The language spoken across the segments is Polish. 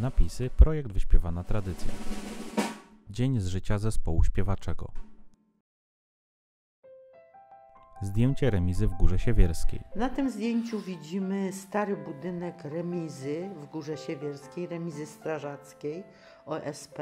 Napisy, projekt Wyśpiewana Tradycja. Dzień z życia zespołu śpiewaczego. Zdjęcie remizy w Górze Siewierskiej. Na tym zdjęciu widzimy stary budynek remizy w Górze Siewierskiej, remizy strażackiej OSP.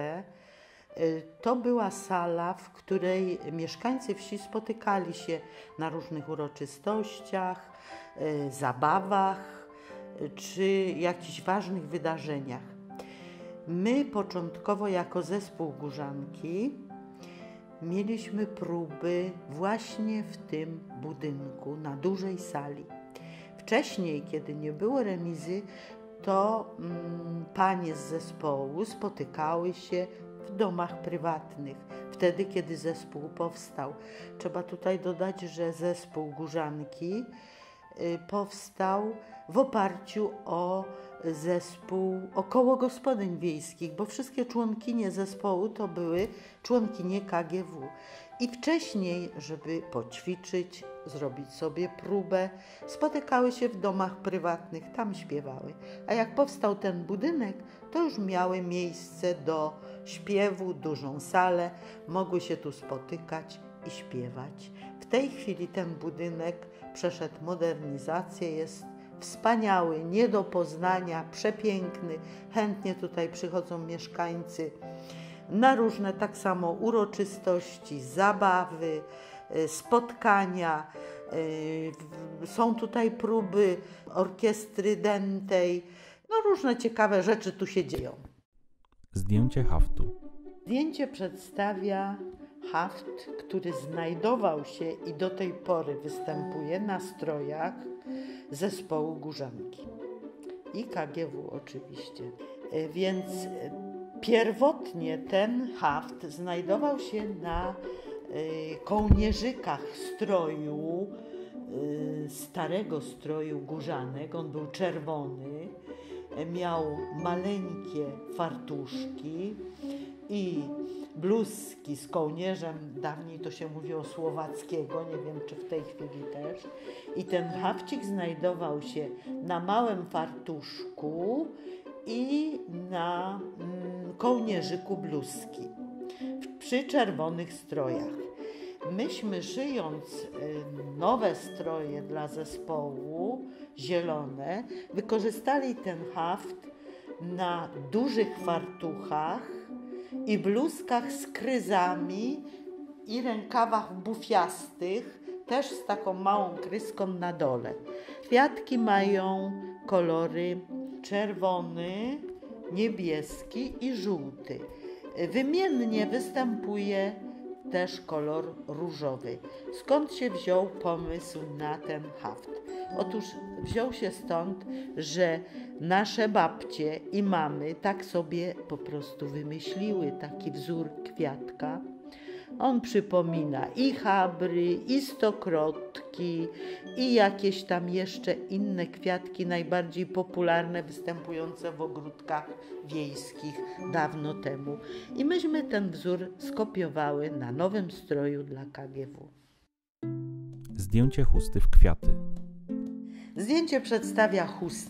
To była sala, w której mieszkańcy wsi spotykali się na różnych uroczystościach, zabawach czy jakichś ważnych wydarzeniach. My początkowo jako zespół Górzanki mieliśmy próby właśnie w tym budynku, na dużej sali. Wcześniej, kiedy nie było remizy, to panie z zespołu spotykały się w domach prywatnych, wtedy kiedy zespół powstał. Trzeba tutaj dodać, że zespół Górzanki powstał w oparciu o zespół, o koło gospodyń wiejskich, bo wszystkie członkinie zespołu to były członkinie KGW. I wcześniej, żeby poćwiczyć, zrobić sobie próbę, spotykały się w domach prywatnych, tam śpiewały. A jak powstał ten budynek, to już miały miejsce do śpiewu, dużą salę, mogły się tu spotykać i śpiewać. W tej chwili ten budynek przeszedł modernizację, jest wspaniały, nie do poznania, przepiękny. Chętnie tutaj przychodzą mieszkańcy na różne tak samo uroczystości, zabawy, spotkania. Są tutaj próby orkiestry dętej. No różne ciekawe rzeczy tu się dzieją. Zdjęcie haftu. Zdjęcie przedstawia haft, który znajdował się i do tej pory występuje na strojach zespołu Górzanki i KGW oczywiście. Więc pierwotnie ten haft znajdował się na kołnierzykach stroju, starego stroju Górzanek. On był czerwony, miał maleńkie fartuszki i bluzki z kołnierzem, dawniej to się mówiło słowackiego, nie wiem czy w tej chwili też. I ten hafcik znajdował się na małym fartuszku i na kołnierzyku bluzki przy czerwonych strojach. Myśmy szyjąc nowe stroje dla zespołu, zielone, wykorzystali ten haft na dużych fartuchach i bluzkach z kryzami i rękawach bufiastych, też z taką małą kryzką na dole. Kwiatki mają kolory czerwony, niebieski i żółty. Wymiennie występuje też kolor różowy. Skąd się wziął pomysł na ten haft? Otóż wziął się stąd, że nasze babcie i mamy tak sobie po prostu wymyśliły taki wzór kwiatka. On przypomina i chabry, i stokrotki, i jakieś tam jeszcze inne kwiatki najbardziej popularne, występujące w ogródkach wiejskich dawno temu. I myśmy ten wzór skopiowały na nowym stroju dla KGW. Zdjęcie chusty w kwiaty. Zdjęcie przedstawia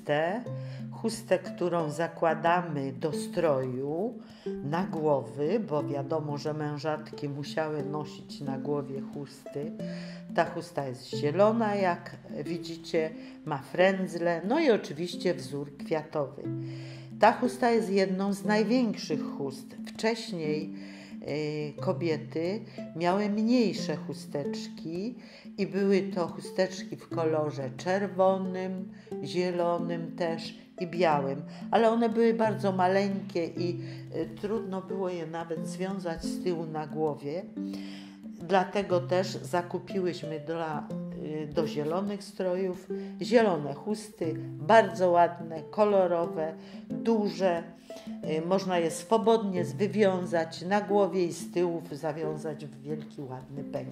chustę, którą zakładamy do stroju na głowy, bo wiadomo, że mężatki musiały nosić na głowie chusty. Ta chusta jest zielona, jak widzicie, ma frędzle, no i oczywiście wzór kwiatowy. Ta chusta jest jedną z największych chust. Wcześniej kobiety miały mniejsze chusteczki i były to chusteczki w kolorze czerwonym, zielonym też i białym, ale one były bardzo maleńkie i trudno było je nawet związać z tyłu na głowie. Dlatego też zakupiłyśmy do zielonych strojów zielone chusty, bardzo ładne, kolorowe, duże. Można je swobodnie wywiązać na głowie i z tyłu zawiązać w wielki, ładny pęk.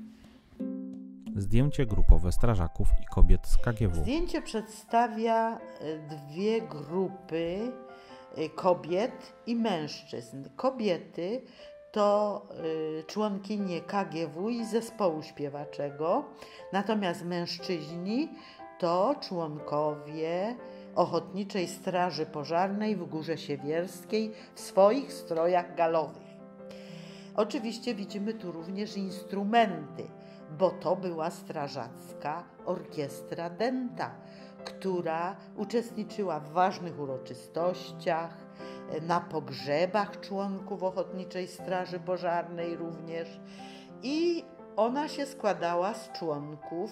Zdjęcie grupowe strażaków i kobiet z KGW. Zdjęcie przedstawia dwie grupy kobiet i mężczyzn. Kobiety to członkinie KGW i zespołu śpiewaczego, natomiast mężczyźni to członkowie Ochotniczej Straży Pożarnej w Górze Siewierskiej w swoich strojach galowych. Oczywiście widzimy tu również instrumenty, bo to była strażacka orkiestra dęta, która uczestniczyła w ważnych uroczystościach, na pogrzebach członków Ochotniczej Straży Pożarnej również i ona się składała z członków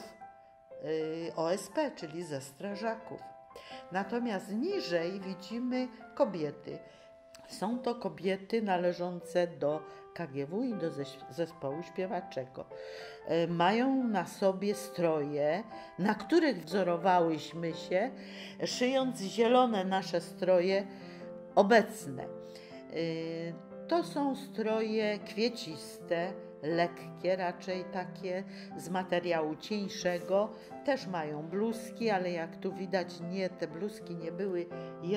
OSP, czyli ze strażaków. Natomiast niżej widzimy kobiety. Są to kobiety należące do KGW i do zespołu śpiewaczego. Mają na sobie stroje, na których wzorowałyśmy się, szyjąc zielone nasze stroje obecne. To są stroje kwieciste, lekkie, raczej takie z materiału cieńszego. Też mają bluzki, ale jak tu widać, te bluzki nie były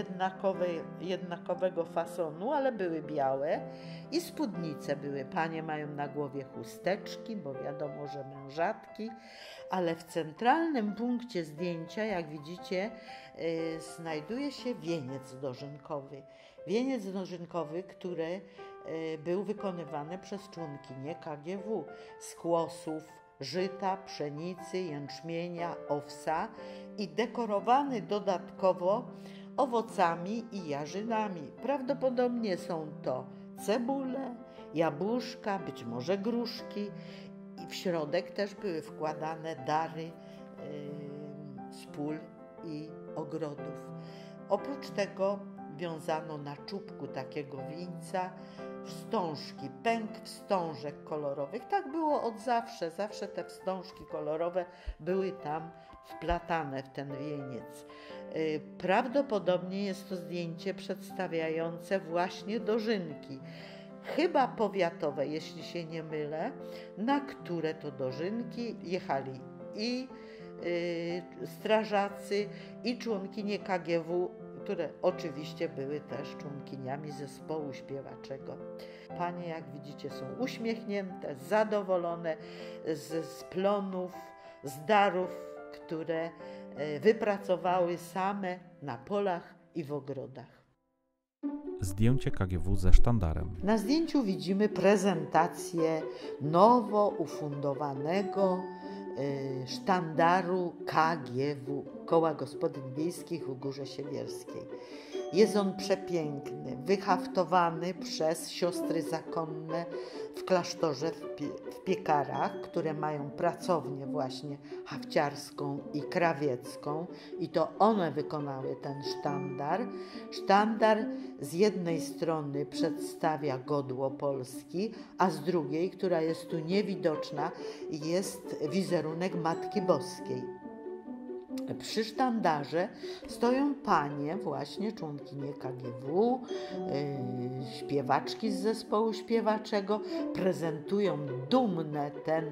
jednakowego fasonu, ale były białe i spódnice były. Panie mają na głowie chusteczki, bo wiadomo, że mężatki, ale w centralnym punkcie zdjęcia, jak widzicie, znajduje się wieniec dożynkowy. Wieniec dożynkowy, który był wykonywany przez członkinie KGW z kłosów żyta, pszenicy, jęczmienia, owsa i dekorowany dodatkowo owocami i jarzynami. Prawdopodobnie są to cebule, jabłuszka, być może gruszki i w środek też były wkładane dary z pól i ogrodów. Oprócz tego wiązano na czubku takiego wieńca wstążki, pęk wstążek kolorowych. Tak było od zawsze. Zawsze te wstążki kolorowe były tam wplatane w ten wieniec. Prawdopodobnie jest to zdjęcie przedstawiające właśnie dożynki, chyba powiatowe, jeśli się nie mylę, na które to dożynki jechali i strażacy, i członkinie KGW, które oczywiście były też członkiniami zespołu śpiewaczego. Panie, jak widzicie, są uśmiechnięte, zadowolone z plonów, z darów, które wypracowały same na polach i w ogrodach. Zdjęcie KGW ze sztandarem. Na zdjęciu widzimy prezentację nowo ufundowanego sztandaru KGW, Koła Gospodyń Wiejskich w Górze Siewierskiej. Jest on przepiękny, wyhaftowany przez siostry zakonne w klasztorze w Piekarach, które mają pracownię właśnie hafciarską i krawiecką i to one wykonały ten sztandar. Sztandar z jednej strony przedstawia godło Polski, a z drugiej, która jest tu niewidoczna, jest wizerunek Matki Boskiej. Przy sztandarze stoją panie, właśnie członkinie KGW, śpiewaczki z zespołu śpiewaczego, prezentują dumne ten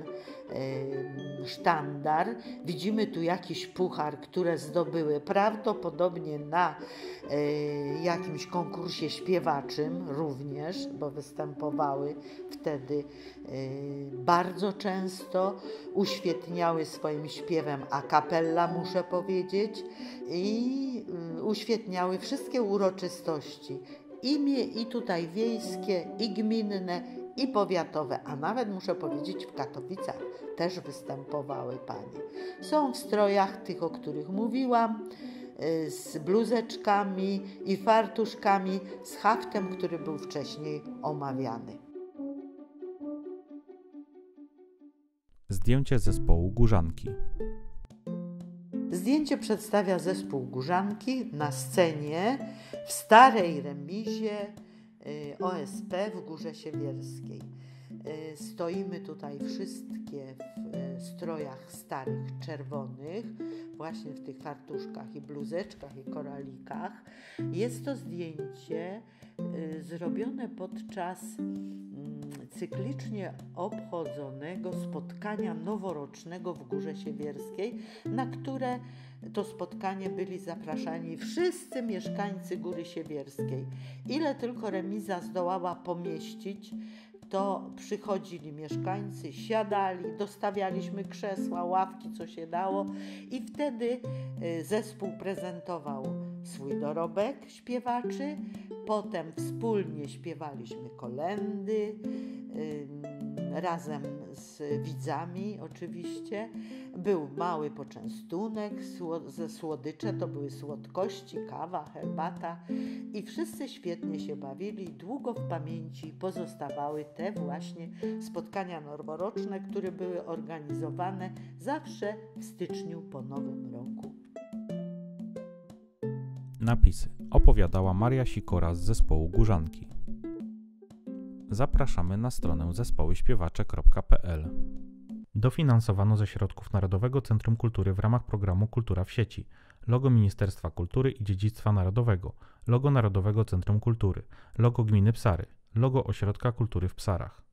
sztandar. Widzimy tu jakiś puchar, które zdobyły prawdopodobnie na jakimś konkursie śpiewaczym również, bo występowały wtedy bardzo często, uświetniały swoim śpiewem a cappella, muszę powiedzieć, i uświetniały wszystkie uroczystości, i tutaj wiejskie, i gminne, i powiatowe, a nawet muszę powiedzieć w Katowicach też występowały panie. Są w strojach tych, o których mówiłam, z bluzeczkami i fartuszkami, z haftem, który był wcześniej omawiany. Zdjęcie zespołu Górzanki. Zdjęcie przedstawia zespół Górzanki na scenie w starej remizie OSP w Górze Siewierskiej. Stoimy tutaj wszystkie w strojach starych, czerwonych, właśnie w tych fartuszkach i bluzeczkach i koralikach. Jest to zdjęcie zrobione podczas cyklicznie obchodzonego spotkania noworocznego w Górze Siewierskiej, na które to spotkanie byli zapraszani wszyscy mieszkańcy Góry Siewierskiej. Ile tylko remiza zdołała pomieścić, to przychodzili mieszkańcy, siadali, dostawialiśmy krzesła, ławki, co się dało i wtedy zespół prezentował swój dorobek śpiewaczy, potem wspólnie śpiewaliśmy kolędy, razem z widzami oczywiście. Był mały poczęstunek, ze słodycze, to były słodkości, kawa, herbata i wszyscy świetnie się bawili. Długo w pamięci pozostawały te właśnie spotkania noworoczne, które były organizowane zawsze w styczniu po Nowym Roku. Napisy opowiadała Maria Sikora z zespołu Górzanki. Zapraszamy na stronę zespołyśpiewacze.pl. Dofinansowano ze środków Narodowego Centrum Kultury w ramach programu Kultura w sieci, logo Ministerstwa Kultury i Dziedzictwa Narodowego, logo Narodowego Centrum Kultury, logo Gminy Psary, logo Ośrodka Kultury w Psarach.